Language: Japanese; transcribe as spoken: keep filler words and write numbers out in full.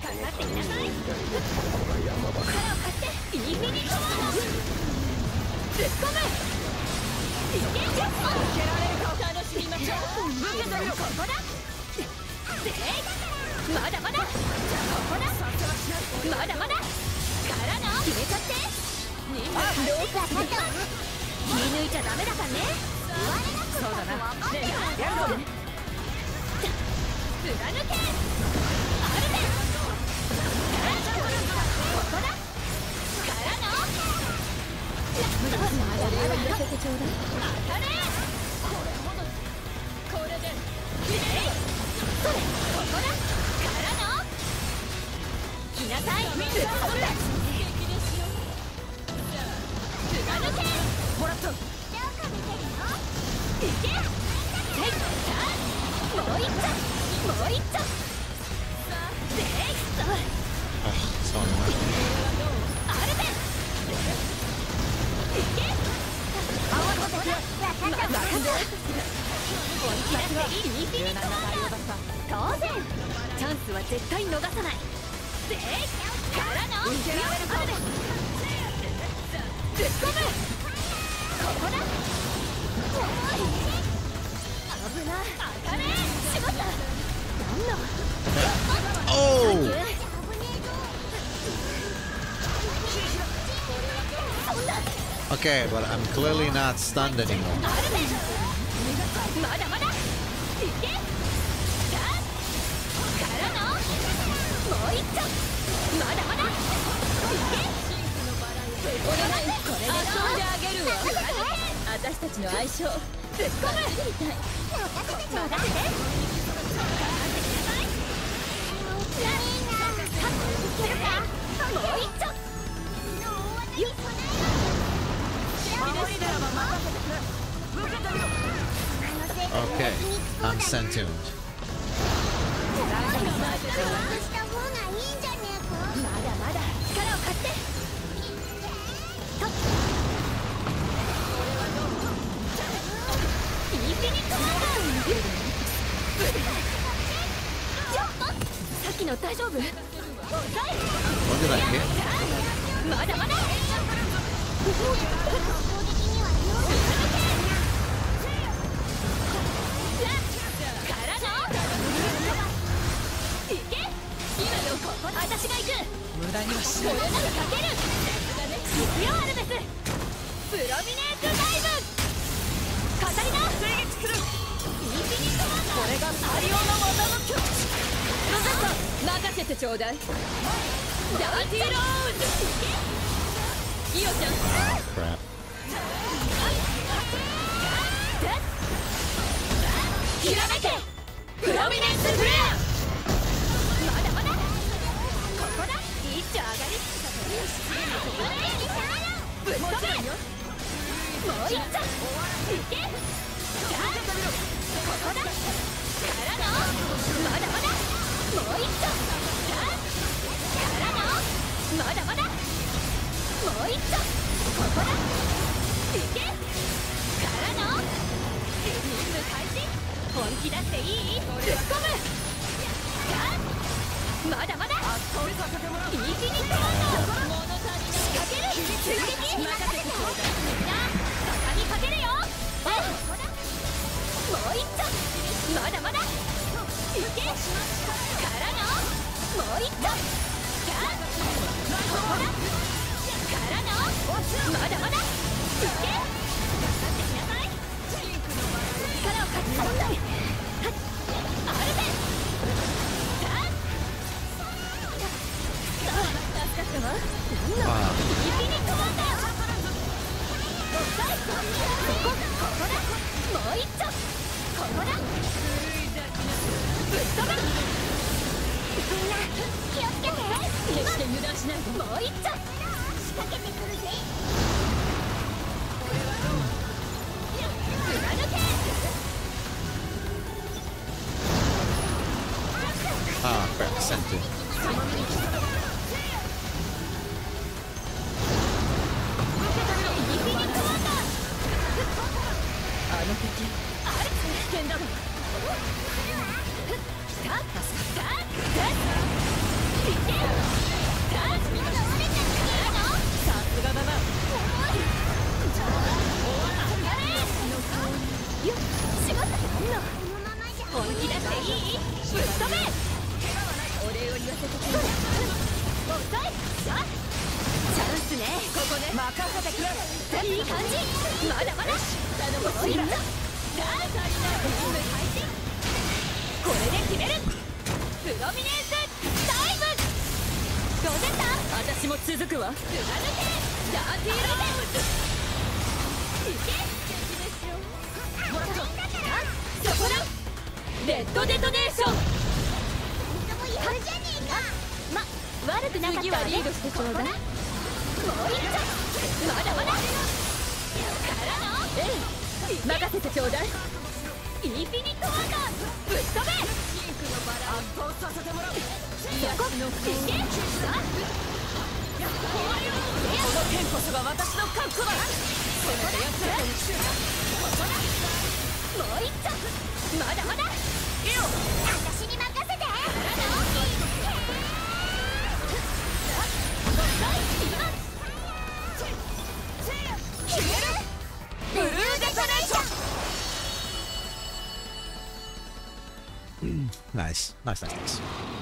ってきなさい。力を貸してインフィニットワード突っ込む。いけ受けられるか楽しみましょう。受け取るここだ。でまだまだここだ。まだまだからの決めちゃって。どうかもっと気抜いちゃダメだからね。そうだな。ねえやるぞ。貫けアルベン。ここだからのまだ礼を言わせてちょうだい。当たれこれでえいそれここだからの来なさい。突っ込んだ貫けもらったいけはいさあもう一丁もう一丁でいっとあ、そうね。 アルベンいけ泡の敵は分かった分かった本気出していいインフィニットワード当然チャンスは絶対逃さないでからのアルベン突っ込むここだ危ない当たれしまったなんの Oh! Okay, but I'm clearly not stunned anymore. まだまだいけからのもう一丁まだまだいけお願いこれで遊んであげるわ。私たちの相性突っ込むみたい任せてもう一丁 Okay, I'm sentient. まだまだ力を貸してインフィニットワードさっきの大丈夫 What did I hit? まだまだいけ今のここ私が行く無駄にはしないこれならかける行くよアルベスプロミネートダイブカタリナ追撃するインフィニットワンダーこれがサリオの技の曲ロゼッタ任せてちょうだいダーティーローズイオちゃん Crap. ひらめけプロミネンスフレアまだまだここだ一丁上がりぶっ飛べもう一丁いけここだからのまだまだもう一丁からのまだまだもう一丁ここだいけからの任務開始本気出していい突っ込むまだまだインフィニットワンダー仕掛ける追撃任せてみんな畳みかけるよもう一丁まだまだいけからのもう一丁ここだからのまだまだいけかかってきなさい力を貸して問題アルベン助かったわ何のインフィニットワンダーここここだもう一丁ここだぶっ飛べみんな気をつけて決して油断しないでもう一丁仕掛けてくるぜ貫け Ah, crap, sentient. あの敵あれ危険だろ来た助かったいけいい感じ。まだまだ頼む。もう一丁。さあ足りない。任務開始。これで決める。プロミネンスダイブ。ロゼッタ、私も続くわ。貫けダーティーローズ。いけ。そこだ。レッドデトネーション。やるじゃねえか。ま、悪くなかったわね。次はリードしてちょうだい。もう一丁。まだまだ。からの。ええ、任せてちょうだい。インフィニットワーカーぶっ飛べ。ピンクのバラ圧倒させてもらう。そこのいけ。さあこの剣こそが私のカッコだ。そこだ。もう一丁。まだまだ。私に任せて。からの決める。ブルーデトネーション。 Nice. Nice, nice, nice.